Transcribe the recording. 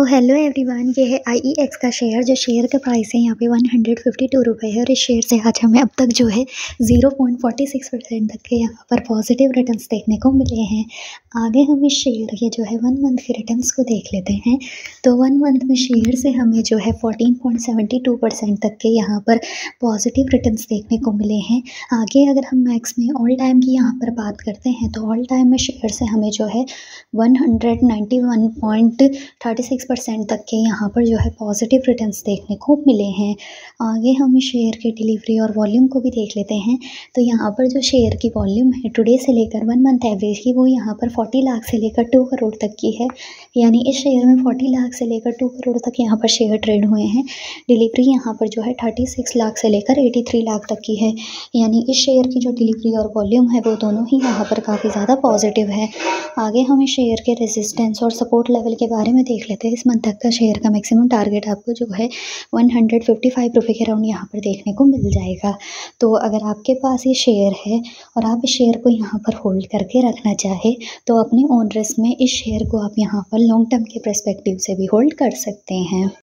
Hello everyone, ये है IEX का शेयर। जो शेयर का प्राइस है यहाँ पे 152 रुपये है और इस शेयर से आज हमें अब तक जो है 0.46% तक के यहाँ पर पॉजिटिव रिटर्न्स देखने को मिले हैं। आगे हम इस शेयर के जो है 1 मंथ के रिटर्न्स को देख लेते हैं। तो 1 मंथ में शेयर से हमें जो है 14.72% तक के यहाँ पर पॉजिटिव रिटर्न्स देखने को मिले हैं। आगे अगर हम मैक्स में ऑल टाइम की यहाँ पर बात करते हैं तो ऑल टाइम में शेयर से हमें जो है 191.36% तक के यहाँ पर जो है पॉजिटिव रिटर्न्स देखने को मिले हैं। आगे हम इस शेयर के डिलीवरी और वॉल्यूम को भी देख लेते हैं। तो यहाँ पर जो शेयर की वॉल्यूम है टुडे से लेकर 1 मंथ एवरेज की, वो यहाँ पर 40 लाख से लेकर 2 करोड़ तक की है। यानी इस शेयर में 40 लाख से लेकर 2 करोड़ तक यहाँ पर शेयर ट्रेड हुए हैं। डिलीवरी यहाँ पर जो है 36 लाख से लेकर 83 लाख तक की है। यानी इस शेयर की जो डिलीवरी और वॉल्यूम है वो दोनों ही यहाँ पर काफ़ी ज़्यादा पॉजिटिव है। आगे हम इस शेयर के रेजिस्टेंस और सपोर्ट लेवल के बारे में देख लेते हैं। इस मंथ तक का शेयर का मैक्सिमम टारगेट आपको जो है 155 रुपये के राउंड यहाँ पर देखने को मिल जाएगा। तो अगर आपके पास ये शेयर है और आप इस शेयर को यहाँ पर होल्ड करके रखना चाहे तो अपने ओन रिस्क में इस शेयर को आप यहाँ पर लॉन्ग टर्म के पर्सपेक्टिव से भी होल्ड कर सकते हैं।